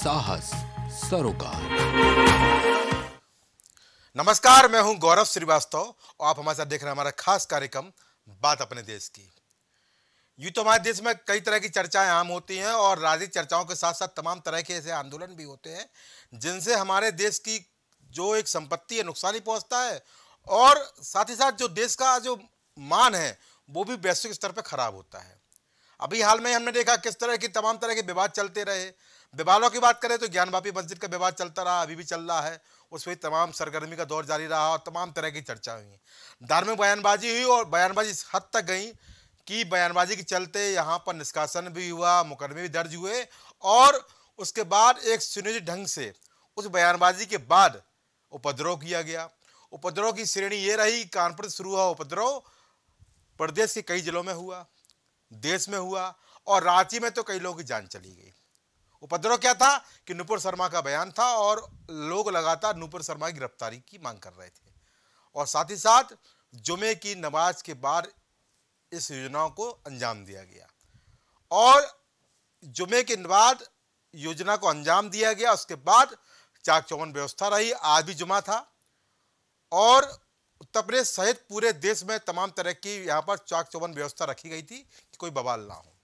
साहस सरोकार। नमस्कार, मैं हूं गौरव श्रीवास्तव और आप हमारे साथ देख रहे हैं हमारा खास कार्यक्रम बात अपने देश की। यूं तो हमारे देश में कई तरह की चर्चाएं आम होती हैं और राजनीतिक चर्चाओं के साथ साथ तमाम तरह के ऐसे आंदोलन भी होते हैं जिनसे हमारे देश की जो एक संपत्ति है नुकसान ही पहुंचता है और साथ ही साथ जो देश का जो मान है वो भी वैश्विक स्तर पर खराब होता है। अभी हाल में हमने देखा किस तरह की तमाम तरह के विवाद चलते रहे। विवादों की बात करें तो ज्ञानवापी मस्जिद का विवाद चलता रहा, अभी भी चल रहा है, उसमें तमाम सरगर्मी का दौर जारी रहा और तमाम तरह की चर्चा हुई, धार्मिक बयानबाजी हुई और बयानबाजी इस हद तक गई कि बयानबाजी के चलते यहाँ पर निष्कासन भी हुआ, मुकदमे भी दर्ज हुए और उसके बाद एक सुनियोजित ढंग से उस बयानबाजी के बाद उपद्रव किया गया। उपद्रव की श्रेणी ये रही, कानपुर से शुरू हुआ उपद्रव प्रदेश के कई जिलों में हुआ, देश में हुआ और रांची में तो कई लोगों की जान चली गई। उपद्रव क्या था कि नुपुर शर्मा का बयान था और लोग लगातार नुपुर शर्मा की गिरफ्तारी की मांग कर रहे थे और साथ ही साथ जुमे की नमाज के बाद इस योजना को अंजाम दिया गया और जुमे के बाद योजना को अंजाम दिया गया। उसके बाद चाक चौबंद व्यवस्था रही, आज भी जुमा था और उत्तर प्रदेश सहित पूरे देश में तमाम तरह की यहां पर चाक चौबंद व्यवस्था रखी गई थी कि कोई बवाल ना हो।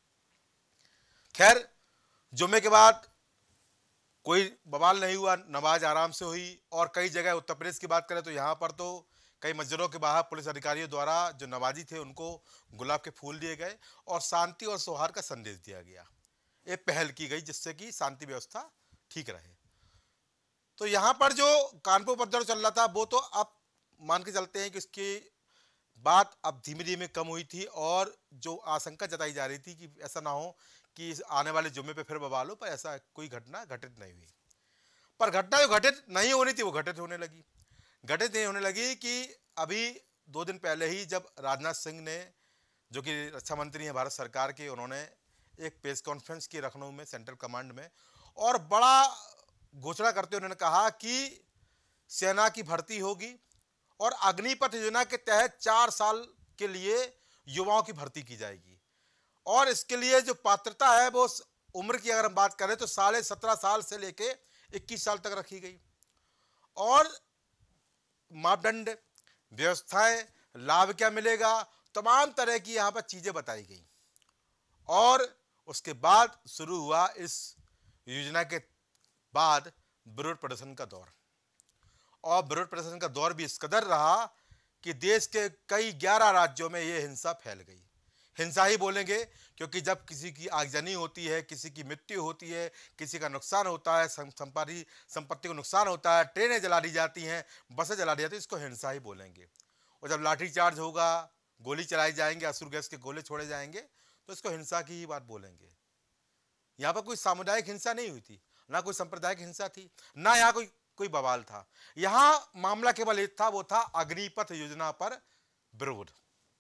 खैर, जुम्मे के बाद कोई बवाल नहीं हुआ, नमाज आराम से हुई और कई जगह उत्तर प्रदेश की बात करें तो यहाँ पर तो कई मस्जिदों के बाहर पुलिस अधिकारियों द्वारा जो नमाजी थे उनको गुलाब के फूल दिए गए और शांति और सौहार्द का संदेश दिया गया। एक पहल की गई जिससे कि शांति व्यवस्था ठीक रहे। तो यहाँ पर जो कानपुर उपद्रव चल रहा था वो तो अब मान के चलते हैं कि इसकी बात अब धीमे धीमे कम हुई थी और जो आशंका जताई जा रही थी कि ऐसा ना हो कि आने वाले जुम्मे पे फिर बवाल हो, पर ऐसा कोई घटना घटित नहीं हुई। पर घटना जो घटित नहीं होनी थी वो घटित होने लगी। घटित नहीं होने लगी कि अभी 2 दिन पहले ही जब राजनाथ सिंह ने, जो कि रक्षा मंत्री हैं भारत सरकार के, उन्होंने एक प्रेस कॉन्फ्रेंस की लखनऊ में सेंट्रल कमांड में और बड़ा घोषणा करते उन्होंने कहा कि सेना की भर्ती होगी और अग्निपथ योजना के तहत 4 साल के लिए युवाओं की भर्ती की जाएगी और इसके लिए जो पात्रता है वो उम्र की अगर हम बात करें तो 17.5 साल से लेके 21 साल तक रखी गई और मापदंड, व्यवस्थाएं, लाभ क्या मिलेगा, तमाम तरह की यहां पर चीजें बताई गई और उसके बाद शुरू हुआ इस योजना के बाद विरोध प्रदर्शन का दौर और विरोध प्रदर्शन का दौर भी इस कदर रहा कि देश के कई 11 राज्यों में यह हिंसा फैल गई। हिंसा ही बोलेंगे क्योंकि जब किसी की आगजनी होती है, किसी की मृत्यु होती है, किसी का नुकसान होता है, संपत्ति को नुकसान होता है, ट्रेनें जला दी जाती हैं, बसें जला दी जाती हैं, इसको हिंसा ही बोलेंगे। और जब लाठीचार्ज होगा, गोली चलाई जाएंगे, असुर गैस के गोले छोड़े जाएंगे तो इसको हिंसा की ही बात बोलेंगे। यहाँ पर कोई सामुदायिक हिंसा नहीं हुई थी, ना कोई सांप्रदायिक हिंसा थी, ना यहाँ कोई बवाल था। यहाँ मामला केवल एक था, वो था अग्निपथ योजना पर विरोध।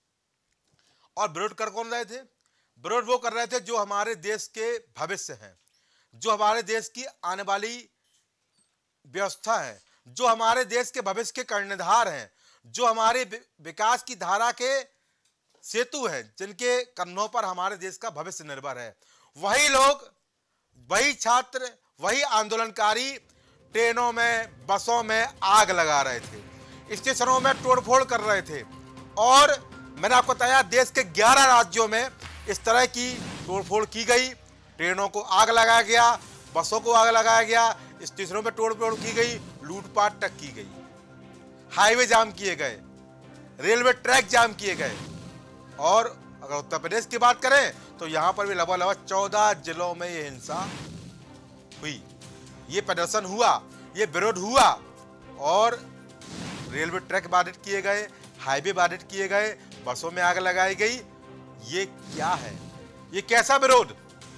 और विरोध कर कौन रहे थे? विरोध वो कर रहे थे जो हमारे देश के भविष्य हैं, जो हमारे देश की आने वाली व्यवस्था है, जो हमारे देश के भविष्य के कर्णधार हैं, जो हमारे विकास की धारा के सेतु हैं, जिनके कंधों पर हमारे देश का भविष्य निर्भर है। वही लोग, वही छात्र, वही आंदोलनकारी ट्रेनों में, बसों में आग लगा रहे थे, स्टेशनों में तोड़फोड़ कर रहे थे और मैंने आपको बताया देश के 11 राज्यों में इस तरह की तोड़फोड़ की गई। ट्रेनों को आग लगाया गया, बसों को आग लगाया गया, स्टेशनों में तोड़फोड़ की गई, लूटपाट तक की गई, हाईवे जाम किए गए, रेलवे ट्रैक जाम किए गए। और अगर उत्तर प्रदेश की बात करें तो यहां पर भी लगभग 14 जिलों में यह हिंसा हुई, ये प्रदर्शन हुआ, ये विरोध हुआ और रेलवे ट्रैक बाधित किए गए, हाईवे बाधित किए गए, बसों में आग लगाई गई। ये क्या है? ये कैसा विरोध?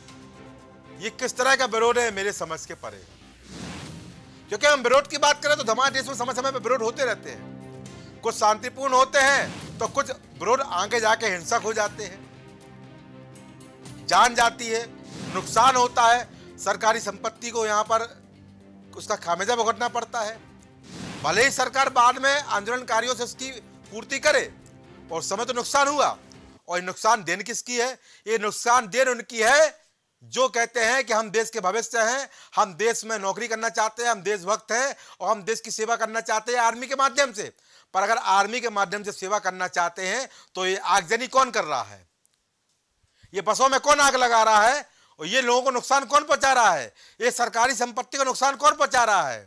ये किस तरह का विरोध है? मेरे समझ के परे। क्योंकि हम विरोध की बात करें तो हमारे देश में समय समय पर विरोध होते रहते हैं, कुछ शांतिपूर्ण होते हैं तो कुछ विरोध आगे जाके हिंसक हो जाते हैं, जान जाती है, नुकसान होता है, सरकारी संपत्ति को यहां पर उसका खामियाजा भुगतना पड़ता है। भले ही सरकार बाद में आंदोलनकारियों से उसकी पूर्ति करे और समय तो नुकसान हुआ और ये नुकसान देन किसकी है? ये नुकसान देन उनकी है जो कहते हैं कि हम देश के भविष्य हैं, हम देश में नौकरी करना चाहते हैं, हम देशभक्त हैं और हम देश की सेवा करना चाहते हैं आर्मी के माध्यम से। पर अगर आर्मी के माध्यम से सेवा करना चाहते हैं तो ये आगजनी कौन कर रहा है? ये बसों में कौन आग लगा रहा है? और ये लोगों को नुकसान कौन पहुंचा रहा है? ये सरकारी संपत्ति को नुकसान कौन पहुंचा रहा है?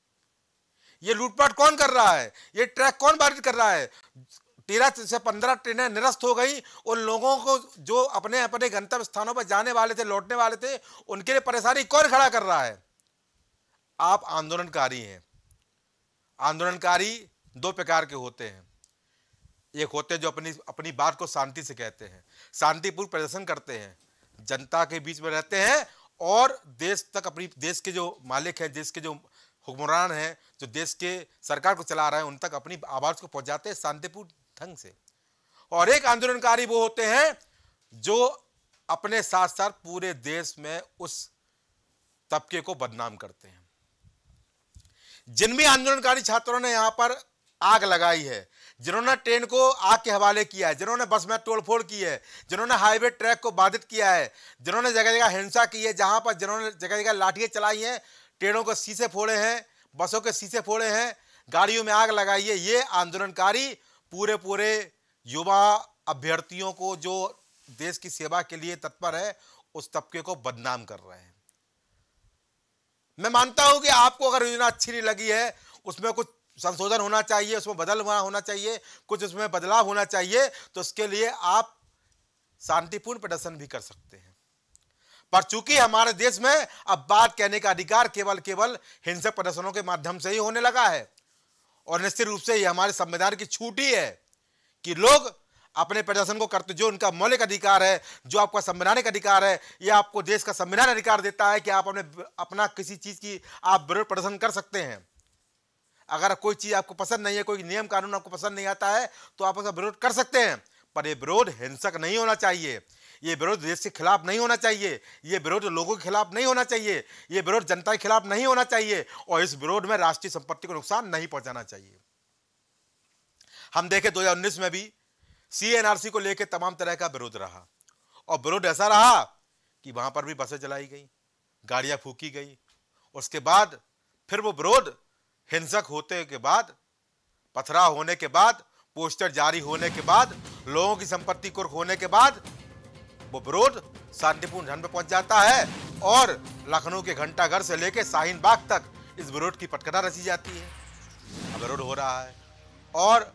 ये लूटपाट कौन कर रहा है? ये ट्रैक कौन बाधित कर रहा है? 13 से 15 ट्रेनें निरस्त हो गई। उन लोगों को जो अपने अपने गंतव्य स्थानों पर जाने वाले थे, लौटने वाले थे, उनके लिए परेशानी कौन खड़ा कर रहा है? आप आंदोलनकारी हैं। आंदोलनकारी दो प्रकार के होते हैं। एक होते हैं जो अपनी अपनी बात को शांति से कहते हैं, शांतिपूर्ण प्रदर्शन करते हैं, जनता के बीच में रहते हैं और देश तक, अपनी देश के जो मालिक हैं, देश के जो हुक्मरान हैं, जो देश के सरकार को चला रहे हैं, उन तक अपनी आवाज को पहुंचाते हैं शांतिपूर्ण ढंग से। और एक आंदोलनकारी वो होते हैं जो अपने साथ साथ पूरे देश में उस तबके को बदनाम करते हैं। जिन भी आंदोलनकारी छात्रों ने यहां पर आग लगाई है, जिन्होंने ट्रेन को आग के हवाले किया है, जिन्होंने बस में तोड़फोड़ की है, जिन्होंने हाईवे ट्रैक को बाधित किया है, जिन्होंने जगह जगह हिंसा की है, जहां पर जिन्होंने जगह जगह लाठियां चलाई हैं, ट्रेनों के शीशे फोड़े हैं, बसों के शीशे फोड़े हैं, गाड़ियों में आग लगाई है, ये आंदोलनकारी पूरे पूरे युवा अभ्यर्थियों को जो देश की सेवा के लिए तत्पर है, उस तबके को बदनाम कर रहे हैं। मैं मानता हूं कि आपको अगर योजना अच्छी नहीं लगी है, उसमें कुछ संशोधन होना चाहिए, उसमें बदलाव होना चाहिए, कुछ उसमें बदलाव होना चाहिए, तो उसके लिए आप शांतिपूर्ण प्रदर्शन भी कर सकते हैं। पर चूंकि हमारे देश में अब बात कहने का अधिकार केवल हिंसक प्रदर्शनों के माध्यम से ही होने लगा है, और निश्चित रूप से ये हमारे संविधान की छूट ही है कि लोग अपने प्रदर्शन को करते, जो उनका मौलिक अधिकार है, जो आपका संवैधानिक अधिकार है, यह आपको देश का संविधान अधिकार देता है कि आप अपना किसी चीज की आप विरोध प्रदर्शन कर सकते हैं। अगर कोई चीज आपको पसंद नहीं है, कोई नियम कानून आपको पसंद नहीं आता है, तो आप उसका विरोध कर सकते हैं, पर यह विरोध हिंसक नहीं होना चाहिए, ये विरोध देश के खिलाफ नहीं होना चाहिए, ये विरोध लोगों के खिलाफ नहीं होना चाहिए, ये विरोध जनता के खिलाफ नहीं होना चाहिए, और इस विरोध में राष्ट्रीय संपत्ति को नुकसान नहीं पहुंचाना चाहिए। हम देखें 2019 में भी CNRC को लेकर तमाम तरह का विरोध रहा, और विरोध ऐसा रहा कि वहां पर भी बसें चलाई गई, गाड़ियां फूकी गई। उसके बाद फिर वो विरोध हिंसक होते के बाद, पथराव होने के बाद, पोस्टर जारी होने के बाद, लोगों की संपत्ति कुर्क होने के बाद वो विरोध शांतिपूर्ण ढंग में पहुंच जाता है, और लखनऊ के घंटाघर से लेकर शाहीन बाग तक इस विरोध की पटकथा रची जाती है। अब विरोध हो रहा है और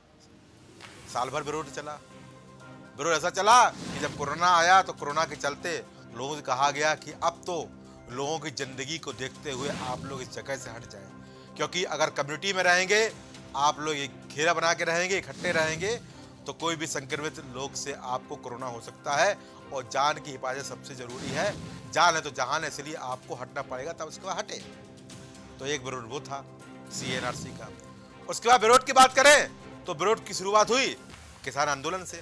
साल भर विरोध चला। विरोध ऐसा चला कि जब कोरोना आया तो कोरोना के चलते लोगों से कहा गया कि अब तो लोगों की जिंदगी को देखते हुए आप लोग इस जगह से हट जाएं, क्योंकि अगर कम्युनिटी में रहेंगे, आप लोग एक घेरा बना के रहेंगे, इकट्ठे रहेंगे, तो कोई भी संक्रमित लोग से आपको कोरोना हो सकता है, और जान की हिफाजत सबसे जरूरी है। जान है तो जहान है, इसलिए आपको हटना पड़ेगा, तब उसके बाद हटे। तो एक विरोध वो था CNRC का। उसके बाद विरोध की बात करें तो विरोध की शुरुआत हुई किसान आंदोलन से।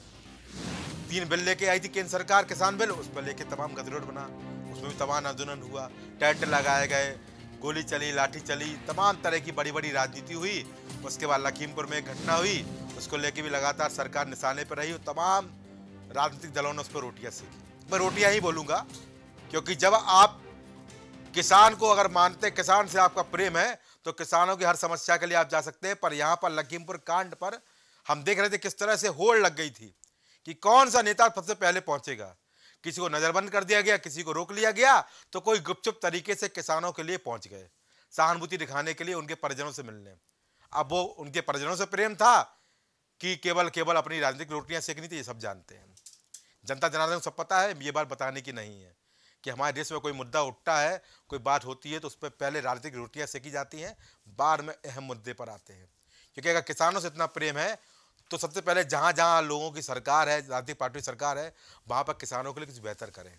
3 बिल लेके आई थी केंद्र सरकार, किसान बिल, उस पर लेके तमाम गतिरोध बना, उसमें भी तमाम आंदोलन हुआ, टेंट लगाए गए, गोली चली, लाठी चली, तमाम तरह की बड़ी बड़ी राजनीति हुई। उसके बाद लखीमपुर में एक घटना हुई, उसको लेके भी लगातार सरकार निशाने पर रही, तमाम राजनीतिक दलों ने उस पर रोटियां सेकी। मैं रोटियां ही बोलूंगा, क्योंकि जब आप किसान को अगर मानते, किसान से आपका प्रेम है, तो किसानों की हर समस्या के लिए आप जा सकते हैं। पर यहां पर लखीमपुर कांड पर हम देख रहे थे किस तरह से होड़ लग गई थी कि कौन सा नेता सबसे पहले पहुंचेगा। किसी को नजरबंद कर दिया गया, किसी को रोक लिया गया, तो कोई गुपचुप तरीके से किसानों के लिए पहुंच गए, सहानुभूति दिखाने के लिए, उनके परिजनों से मिलने। अब वो उनके परिजनों से प्रेम था कि केवल अपनी राजनीतिक रोटियां सेकनी थी, ये सब जानते हैं। जनता जनार्दन को सब पता है, ये बात बताने की नहीं है कि हमारे देश में कोई मुद्दा उठता है, कोई बात होती है, तो उस पर पहले राजनीतिक रोटियां सेकी जाती हैं, बाद में अहम मुद्दे पर आते हैं। क्योंकि अगर किसानों से इतना प्रेम है, तो सबसे पहले जहां जहां लोगों की सरकार है, राजनीतिक पार्टी सरकार है, वहां पर किसानों के लिए कुछ बेहतर करें।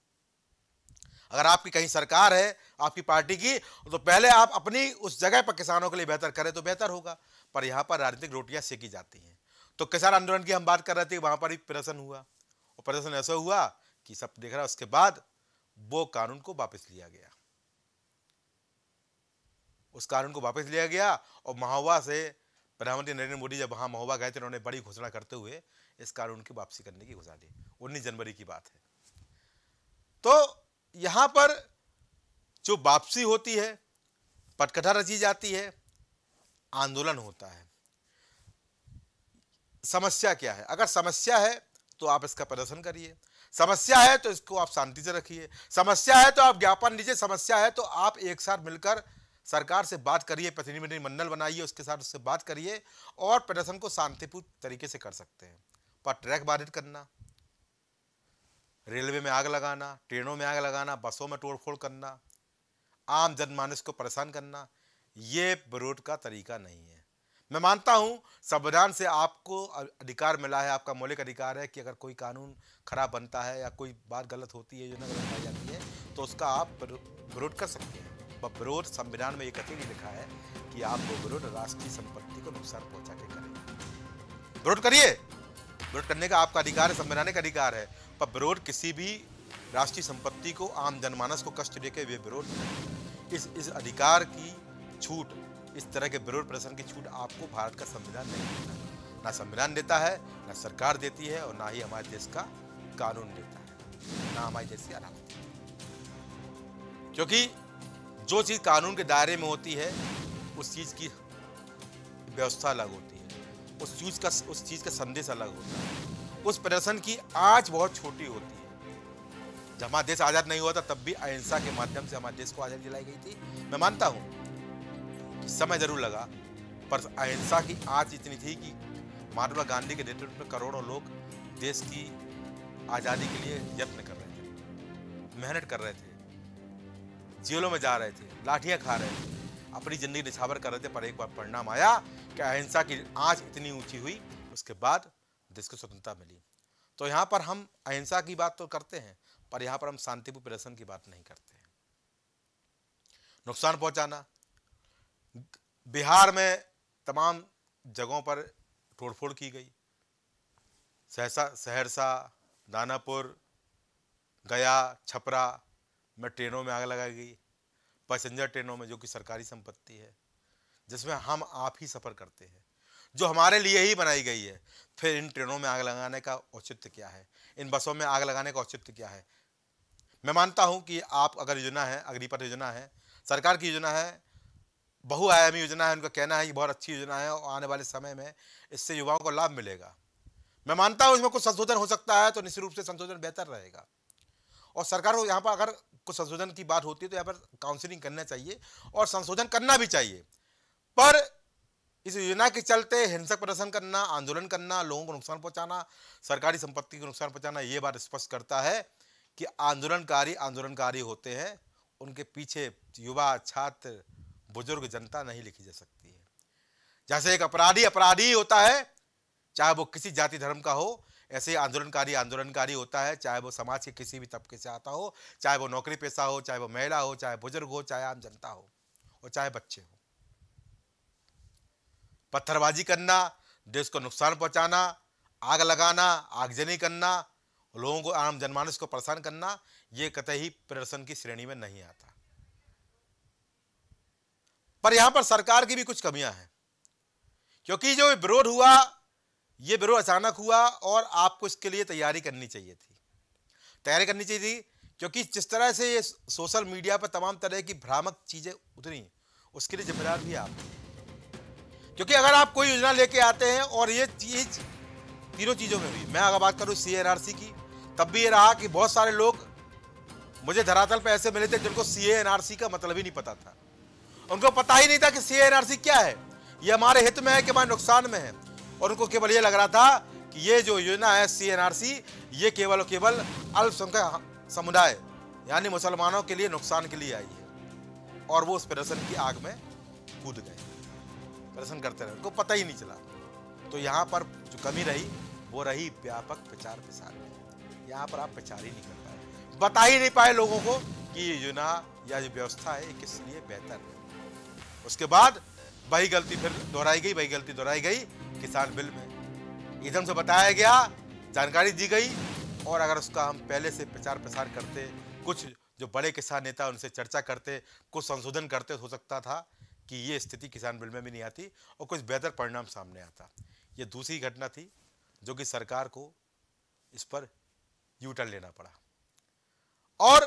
अगर आपकी कहीं सरकार है आपकी पार्टी की, तो पहले आप अपनी उस जगह पर किसानों के लिए बेहतर करें तो बेहतर होगा। पर यहां पर राजनीतिक रोटियां सेकी जाती हैं। तो किसान आंदोलन की हम बात कर रहे थे, वहां पर भी प्रदर्शन हुआ, और प्रदर्शन ऐसा हुआ कि सब देख रहा है। उसके बाद वो कानून को वापस लिया गया, उस कानून को वापस लिया गया, और महोबा से प्रधानमंत्री नरेंद्र मोदी जब वहां महोबा गए थे, उन्होंने बड़ी घोषणा करते हुए इस कानून की वापसी करने की घोषणा दी। 19 जनवरी की बात है। तो यहां पर जो वापसी होती है, पटकथा रची जाती है, आंदोलन होता है। समस्या क्या है? अगर समस्या है तो आप इसका प्रदर्शन करिए, समस्या है तो इसको आप शांति से रखिए, समस्या है तो आप ज्ञापन दीजिए, समस्या है तो आप एक साथ मिलकर सरकार से बात करिए, प्रतिनिधिमंडल बनाइए, उसके साथ उससे बात करिए और प्रदर्शन को शांतिपूर्ण तरीके से कर सकते हैं। पर ट्रैक बाधित करना, रेलवे में आग लगाना, ट्रेनों में आग लगाना, बसों में तोड़फोड़ करना, आम जनमानस को परेशान करना, ये विरोध का तरीका नहीं है। मैं मानता हूं संविधान से आपको अधिकार मिला है, आपका मौलिक अधिकार है कि अगर कोई कानून खराब बनता है या कोई बात गलत होती है, योजना गलत पाई जाती है तो उसका आप विरोध कर सकते हैं। पर विरोध संविधान में ये कहीं नहीं लिखा है कि आप वो विरोध राष्ट्रीय संपत्ति को नुकसान पहुंचा के करें। विरोध करिए, विरोध करने का आपका अधिकार है, संवैधानिक अधिकार है, पर विरोध किसी भी राष्ट्रीय संपत्ति को, आम जनमानस को कष्ट देके वे विरोध नहीं। इस अधिकार की छूट, इस तरह के विरोध प्रदर्शन की छूट आपको भारत का संविधान नहीं देता, ना संविधान देता है, ना सरकार देती है और ना ही हमारे देश का कानून देता है, ना हमारी देश की अदालत देती है। क्योंकि जो चीज कानून के दायरे में होती है उस चीज की व्यवस्था अलग होती है, उस चीज का संदेश अलग होता है, उस प्रदर्शन की आंच बहुत छोटी होती है। जब हमारा देश आजाद नहीं हुआ था तब भी अहिंसा के माध्यम से हमारे देश को आजादी दिलाई गई थी। मैं मानता हूं कि समय जरूर लगा, पर अहिंसा की आंच इतनी थी कि महात्मा गांधी के नेतृत्व में करोड़ों लोग देश की आजादी के लिए यत्न कर रहे थे, मेहनत कर रहे थे, जेलों में जा रहे थे, लाठियां खा रहे थे, अपनी जिंदगी निछावर कर रहे थे। पर एक बार परिणाम आया कि अहिंसा की आंच इतनी ऊंची हुई, उसके बाद देश को स्वतंत्रता मिली। तो यहाँ पर हम अहिंसा की बात तो करते हैं, पर यहाँ पर हम शांतिपूर्ण प्रदर्शन की बात नहीं करते हैं। नुकसान पहुंचाना, बिहार में तमाम जगहों पर तोड़फोड़ की गई, सहरसा, दानापुर, गया, छपरा में ट्रेनों में आग लगाई गई, पैसेंजर ट्रेनों में, जो कि सरकारी संपत्ति है, जिसमें हम आप ही सफर करते हैं, जो हमारे लिए ही बनाई गई है। फिर इन ट्रेनों में आग लगाने का औचित्य क्या है? इन बसों में आग लगाने का औचित्य क्या है? मैं मानता हूं कि आप अगर योजना है, अग्निपथ योजना है, सरकार की योजना है, बहुआयामी योजना है, उनका कहना है ये बहुत अच्छी योजना है और आने वाले समय में इससे युवाओं को लाभ मिलेगा। मैं मानता हूं इसमें कुछ संशोधन हो सकता है, तो निश्चित रूप से संशोधन बेहतर रहेगा और सरकार को यहाँ पर अगर कुछ संशोधन की बात होती है तो यहाँ पर काउंसलिंग करना चाहिए और संशोधन करना भी चाहिए। पर इस योजना के चलते हिंसक प्रदर्शन करना, आंदोलन करना, लोगों को नुकसान पहुंचाना, सरकारी संपत्ति को नुकसान पहुंचाना, ये बात स्पष्ट करता है कि आंदोलनकारी होते हैं, उनके पीछे युवा, छात्र, बुजुर्ग, जनता नहीं लिखी जा सकती है। जैसे एक अपराधी होता है, चाहे वो किसी जाति धर्म का हो, ऐसे आंदोलनकारी होता है, चाहे वो समाज के किसी भी तबके से आता हो, चाहे वो नौकरी पेशा हो, चाहे वो महिला हो, चाहे बुजुर्ग हो, चाहे आम जनता हो और चाहे बच्चे हो। पत्थरबाजी करना, देश को नुकसान पहुंचाना, आग लगाना, आगजनी करना, लोगों को, आम जनमानस को परेशान करना, ये कतई ही प्रदर्शन की श्रेणी में नहीं आता। पर यहां पर सरकार की भी कुछ कमियां हैं, क्योंकि जो विरोध हुआ, ये विरोध अचानक हुआ और आपको इसके लिए तैयारी करनी चाहिए थी, क्योंकि जिस तरह से ये सोशल मीडिया पर तमाम तरह की भ्रामक चीजें उतरी, उसके लिए जिम्मेदार भी आप। क्योंकि अगर आप कोई योजना लेके आते हैं और ये चीज तीनों चीजों में भी, मैं अगर बात करूं CA/NRC की, तब भी ये रहा कि बहुत सारे लोग मुझे धरातल पे ऐसे मिले थे जिनको CA/NRC का मतलब ही नहीं पता था, उनको पता ही नहीं था कि CA/NRC क्या है, ये हमारे हित में है कि हमारे नुकसान में है, और उनको केवल ये लग रहा था कि ये जो योजना है CA/NRC, ये केवल और केवल अल्पसंख्यक समुदाय यानी मुसलमानों के लिए नुकसान के लिए आई है, और वो उस प्रदर्शन की आग में कूद गए, प्रदर्शन करते रहे, उनको पता ही नहीं चला। तो यहाँ पर जो कमी रही वो रही व्यापक प्रचार प्रसार में। यहाँ पर आप प्रचार ही नहीं कर पाए, बता ही नहीं पाए लोगों को कि ये योजना या जो व्यवस्था है किस लिए बेहतर है। उसके बाद वही गलती फिर दोहराई गई किसान बिल में, एकदम से बताया गया, जानकारी दी गई, और अगर उसका हम पहले से प्रचार प्रसार करते, कुछ जो बड़े किसान नेता उनसे चर्चा करते, कुछ संशोधन करते, हो सकता था कि ये स्थिति किसान बिल में भी नहीं आती और कुछ बेहतर परिणाम सामने आता। ये दूसरी घटना थी जो कि सरकार को इस पर यू टर्न लेना पड़ा। और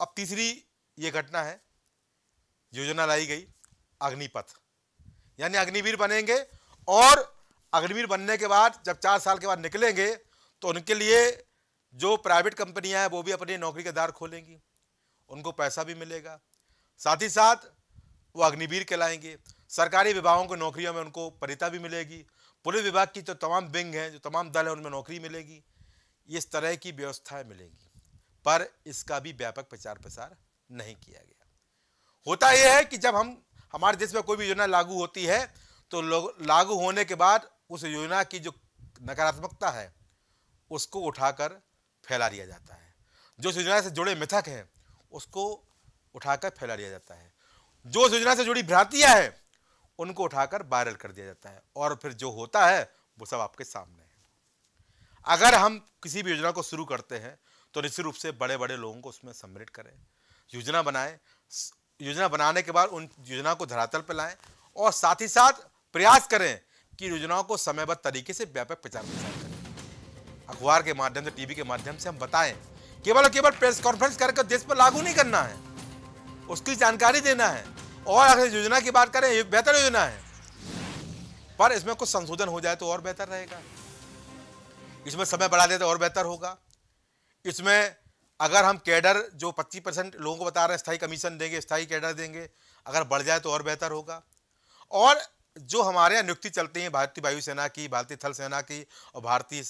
अब तीसरी ये घटना है, योजना लाई गई अग्निपथ, यानी अग्निवीर बनेंगे और अग्निवीर बनने के बाद जब 4 साल के बाद निकलेंगे तो उनके लिए जो प्राइवेट कंपनियां हैं वो भी अपनी नौकरी के द्वार खोलेंगी, उनको पैसा भी मिलेगा, साथ ही साथ वो अग्निवीर कहलाएंगे। सरकारी विभागों की नौकरियों में उनको वरीयता भी मिलेगी, पुलिस विभाग की जो तमाम विंग हैं, जो तमाम दल हैं, उनमें नौकरी मिलेगी। इस तरह की व्यवस्थाएं मिलेंगी, पर इसका भी व्यापक प्रचार प्रसार नहीं किया गया। होता यह है कि जब हमारे देश में कोई भी योजना लागू होती है तो लोग लागू होने के बाद उस योजना की जो नकारात्मकता है उसको उठाकर फैला दिया जाता है, जो योजना से जुड़े मिथक हैं उसको उठाकर फैला दिया जाता है, जो योजना से जुड़ी भ्रांतियां हैं उनको उठाकर वायरल कर दिया जाता है, और फिर जो होता है वो सब आपके सामने है। अगर हम किसी भी योजना को शुरू करते हैं तो निश्चित रूप से बड़े बड़े लोगों को उसमें सम्मिलित करें, योजना बनाएं, योजना बनाने के बाद उन योजना को धरातल पर लाएं और साथ ही साथ प्रयास करें कि योजनाओं को समयबद्ध तरीके से व्यापक प्रचार प्रसार करें। अखबार के माध्यम से, टीवी के माध्यम से हम बताएं, केवल और केवल प्रेस कॉन्फ्रेंस करके देश पर लागू नहीं करना है, उसकी जानकारी देना है, और अगर योजना की बात करें ये बेहतर योजना है, पर इसमें कुछ संशोधन हो जाए तो और बेहतर रहेगा, इसमें समय बढ़ा दे तो और बेहतर होगा। इसमें अगर हम कैडर जो 25% लोगों को बता रहे हैं स्थायी कमीशन देंगे, स्थायी कैडर देंगे, अगर बढ़ जाए तो और बेहतर होगा। और जो हमारे यहाँ नियुक्ति चलती है भारतीय वायुसेना की, भारतीय थल सेना की और भारतीय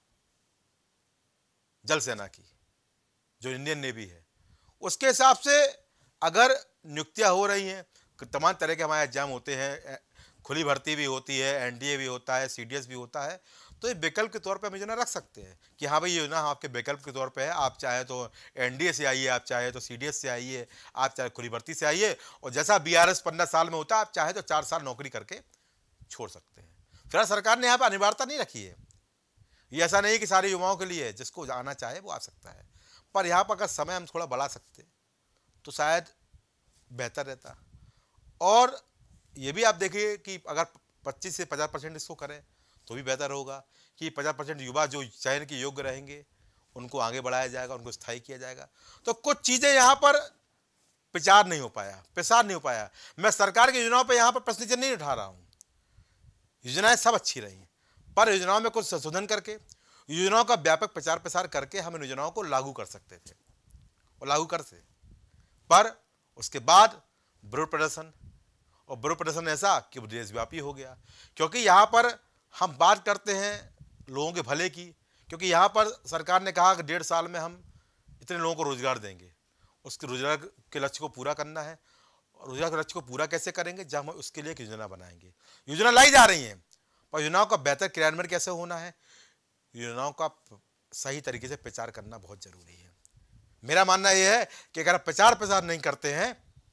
जल सेना की, जो इंडियन नेवी है, उसके हिसाब से अगर नियुक्तियां हो रही हैं, तमाम तरह के हमारे एग्जाम होते हैं, खुली भर्ती भी होती है, एनडीए भी होता है, सीडीएस भी होता है, तो ये विकल्प के तौर पे हम योजना रख सकते हैं कि हाँ भाई ये योजना आपके विकल्प के तौर पे है, आप चाहे तो एनडीए से आइए, आप चाहे तो सीडीएस से आइए, आप चाहे खुली भर्ती से आइए, और जैसा बीआरएस 15 साल में होता है आप चाहे तो 4 साल नौकरी करके छोड़ सकते हैं। फिलहाल सरकार ने यहाँ पर अनिवार्यता नहीं रखी है, ये ऐसा नहीं कि सारे युवाओं के लिए, जिसको आना चाहे वो आ सकता है, पर यहाँ पर अगर समय हम थोड़ा बढ़ा सकते तो शायद बेहतर रहता। और ये भी आप देखिए कि अगर 25 से 50% इसको करें तो भी बेहतर होगा कि 50% युवा जो चयन के योग्य रहेंगे उनको आगे बढ़ाया जाएगा, उनको स्थायी किया जाएगा। तो कुछ चीज़ें यहाँ पर प्रचार नहीं हो पाया, प्रसार नहीं हो पाया। मैं सरकार की योजनाओं पर यहाँ पर प्रश्न चिन्ह नहीं उठा रहा हूँ, योजनाएं सब अच्छी रही, पर योजनाओं में कुछ संशोधन करके, योजनाओं का व्यापक प्रचार प्रसार करके हम इन योजनाओं को लागू कर सकते थे और लागू करते, पर उसके बाद विरोध प्रदर्शन, और विरोध प्रदर्शन ऐसा कि वो देशव्यापी हो गया। क्योंकि यहाँ पर हम बात करते हैं लोगों के भले की, क्योंकि यहाँ पर सरकार ने कहा कि 1.5 साल में हम इतने लोगों को रोजगार देंगे, उसके रोजगार के लक्ष्य को पूरा करना है। और रोजगार के लक्ष्य को पूरा कैसे करेंगे, जब हम उसके लिए एक योजना बनाएंगे। योजना लाई जा रही हैं, पर योजनाओं का बेहतर क्रियान्वयन कैसे होना है, योजनाओं का सही तरीके से प्रचार करना बहुत जरूरी है। मेरा मानना यह है कि अगर आप प्रचार प्रसार नहीं करते हैं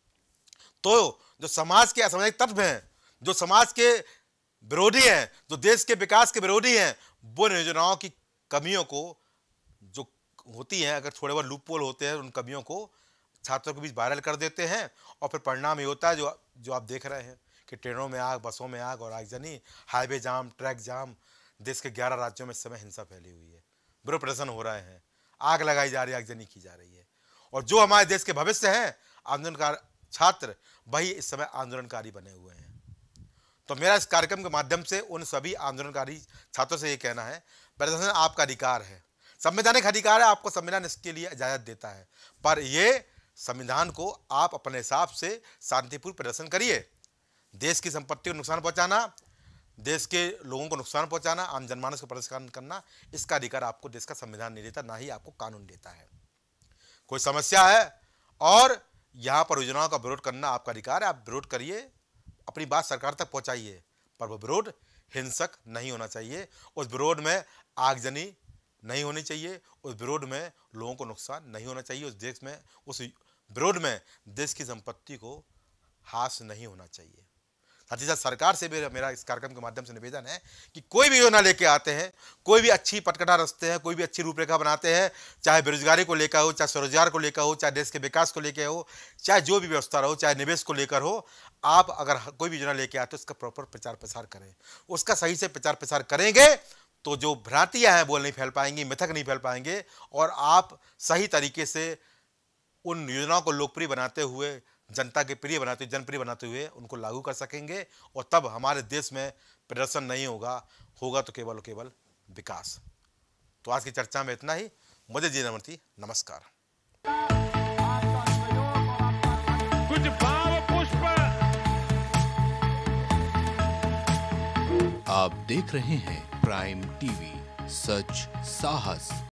तो जो समाज के असामाजिक तत्व हैं, जो समाज के विरोधी हैं, जो देश के विकास के विरोधी हैं, वो योजनाओं की कमियों को जो होती हैं, अगर थोड़े बहुत लूपहोल होते हैं, उन कमियों को छात्रों के बीच वायरल कर देते हैं, और फिर परिणाम ये होता है जो आप देख रहे हैं कि ट्रेनों में आग, बसों में आग और आगजनी, हाईवे जाम, ट्रैक जाम, देश के 11 राज्यों में इस समय हिंसा फैली हुई है, विरोध प्रदर्शन हो रहे हैं, आग लगाई जा रही है, आगजनी की जा रही है। और जो हमारे देश के भविष्य हैं आंदोलनकार छात्र, वही इस समय आंदोलनकारी बने हुए हैं। तो मेरा इस कार्यक्रम के माध्यम से उन सभी आंदोलनकारी छात्रों से ये कहना है, प्रदर्शन आपका अधिकार है, संवैधानिक अधिकार है, आपको संविधान इसके लिए इजाजत देता है, पर ये संविधान को आप अपने हिसाब से शांतिपूर्ण प्रदर्शन करिए। देश की संपत्ति को नुकसान पहुंचाना, देश के लोगों को नुकसान पहुंचाना, आम जनमानस को परेशान करना, इसका अधिकार आपको देश का संविधान नहीं देता, ना ही आपको कानून देता है। कोई समस्या है और यहाँ पर योजनाओं का विरोध करना आपका अधिकार है, आप विरोध करिए, अपनी बात सरकार तक पहुँचाइए, पर वो विरोध हिंसक नहीं होना चाहिए, उस विरोध में आगजनी नहीं होनी चाहिए, उस विरोध में लोगों को नुकसान नहीं होना चाहिए, उस देश में, उस विरोध में देश की संपत्ति को हास नहीं होना चाहिए। साथ ही साथ सरकार से भी मेरा इस कार्यक्रम के माध्यम से निवेदन है कि कोई भी योजना लेके आते हैं, कोई भी अच्छी पटकथा रचते हैं, कोई भी अच्छी रूपरेखा बनाते हैं, चाहे बेरोजगारी को लेकर हो, चाहे स्वरोजगार को लेकर हो, चाहे देश के विकास को लेकर हो, चाहे जो भी व्यवस्था हो, चाहे निवेश को लेकर हो, आप अगर कोई भी योजना लेके आते हो उसका प्रॉपर प्रचार प्रसार करें। उसका सही से प्रचार प्रसार करेंगे तो जो भ्रांतियां हैं वो नहीं फैल पाएंगी, मिथक नहीं फैल पाएंगे, और आप सही तरीके से उन योजनाओं को लोकप्रिय बनाते हुए, जनता के प्रिय बनाते, जनप्रिय बनाते हुए उनको लागू कर सकेंगे, और तब हमारे देश में प्रदर्शन नहीं होगा, होगा तो केवल और केवल विकास। तो आज की चर्चा में इतना ही। मुझे जी नमर्ती, नमस्कार। कुछ भाव पुष्प। आप देख रहे हैं प्राइम टीवी, सच साहस।